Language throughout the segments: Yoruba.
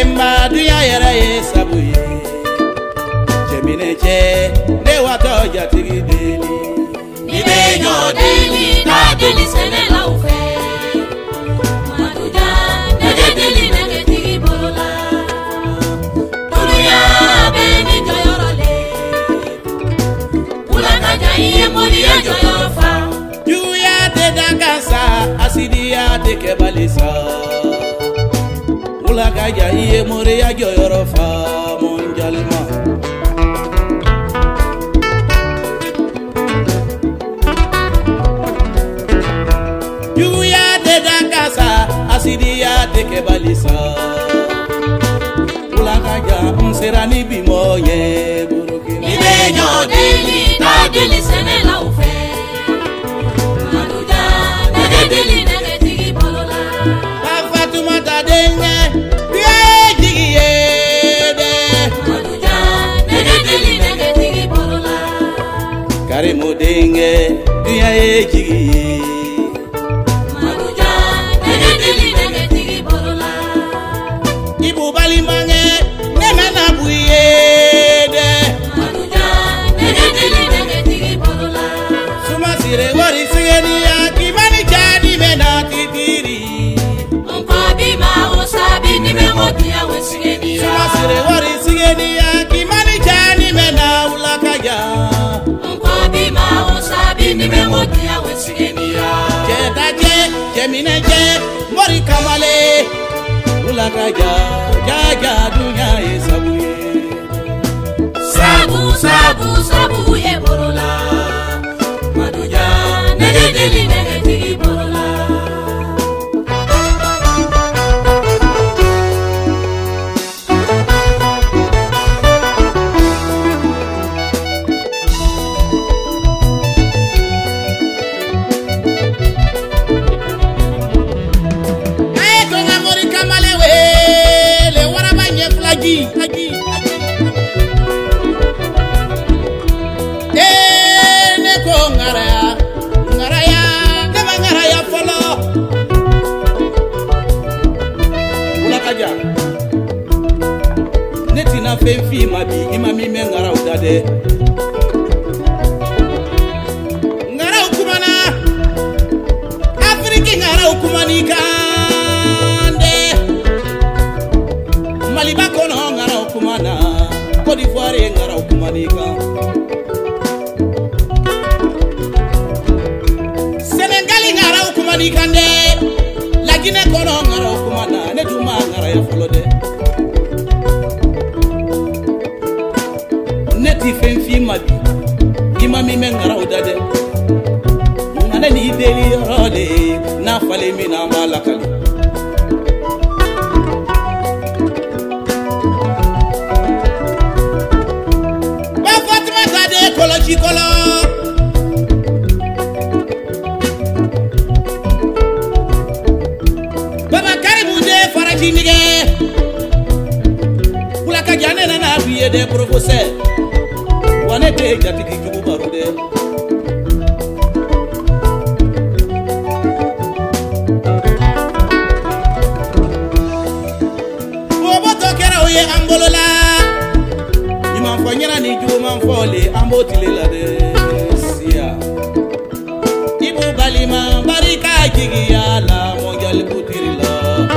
Karemba duya yara ye sabuye Jemineche ne wato jatigi deli Nibe nyo deli na deli sene la ufe Maduja nege deli nege tigi bolola Tuluya beni joyorole Ulanga jaiye mori ya joyorofa Juya te dankasa asidiya te kebalisa Ulanga jaiye mori ya joyorofa monjalma Asidiya teke balisa Ulakaja mserani bimo ye buruki Nibe nyo deli na deli sene la ufe Maduja nege deli nege tigi bolola Fatuma tadenge biye jigi yede Maduja nege deli nege tigi bolola Karimu denge biye jigi yede Ibu bali mange nemana buyede Maduja nege deli nege tigi bolola Suma sire wari sigeni ya kimani chadi mena titiri Unko bima osabi ni memoti ya wesigeni ya Suma sire wari sigeni ya kimani chadi mena ulakaja Unko bima osabi ni memoti ya wesigeni ya Chetaje Jemineche mori kamale Ulakaja jaja dunya ye sabuye Sabu sabu sabu ye bolola Maduja nege deli nege tigi bolola Netina fefi mabi imami mengara udade ngara ukumana Afriki ngara ukumani kande Maliba kono ngara ukumana Côte d'Ivoire ngara ukumani kande Senegali ngara ukumani kande La Guinée kono ngara ukumana netuma ngara ya folode Neti fenfi mabi imami mengara udade ngane ni deli role na fale mina malakali ba Fatima tade koloji kolo baba Karimu de faraji nige ulaka jane na biye de professeur wane te jatiki jubu barude Bobo tokera oye ambolola Iman fanyera ni jubu manfole ambotile la de siya Ibu balima barika jigi ya la monjali kutiri la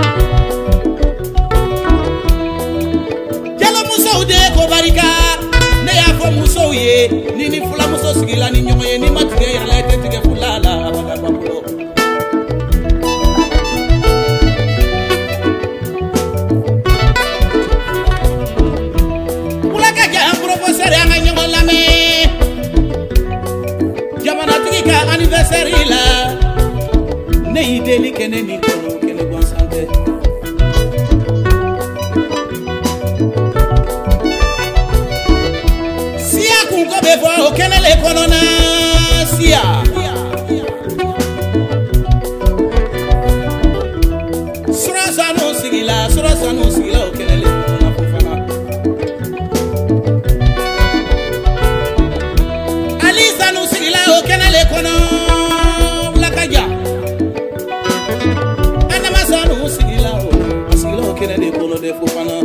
Jalo musa ude ko barika Muso ye ni fula muso sigila ni nyongo ye ni matige ya la tige fula la abada babulo Ulaka ja professeur ya nyongo la me jamana tigi ka anniversaire la ne ideli kene ni kono kene bon santé Befo kenele konona siya Sura sanu sigila kenele konona kufana Ali sanu sigila kenele kono lakaja Ana masanu sigila kenele kono de fofana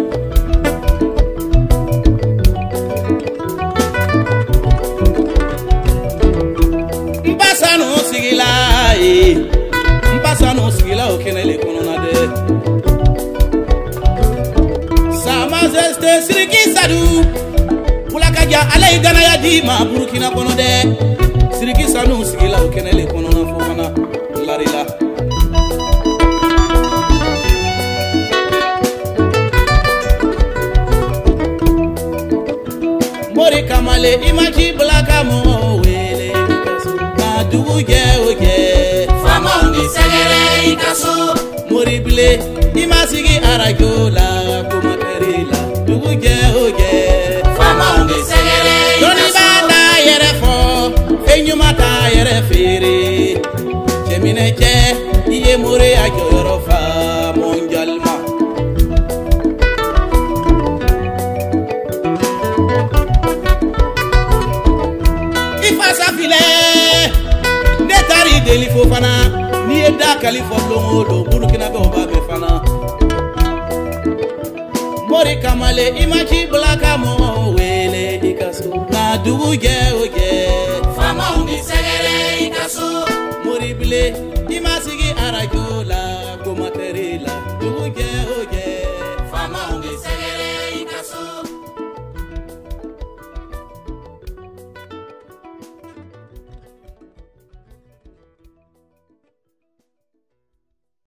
Sama zeste Siriki Sadu Bulakaja alay gana ya di ma Burkina kono de Siriki Sanu sigila ukenele kono na fofana larila Mori kamale imaji blaka mo wele ikaso na dugu je oje Fama undi segere ikaso Mori bile imasigi arajo la kumaterila dugu je oje Fama undi segere Doni banda yere fo enyumata yere fere Jemine je iye more ajoro fa monjalma Ifasafile netari deli fofana ni eda kalifo longolo Burkina be oba be fana Mori kamale imaji blaka mo wele ikaso na dugu je oje Fama undi segere ikaso Mori bile imasigi arajo la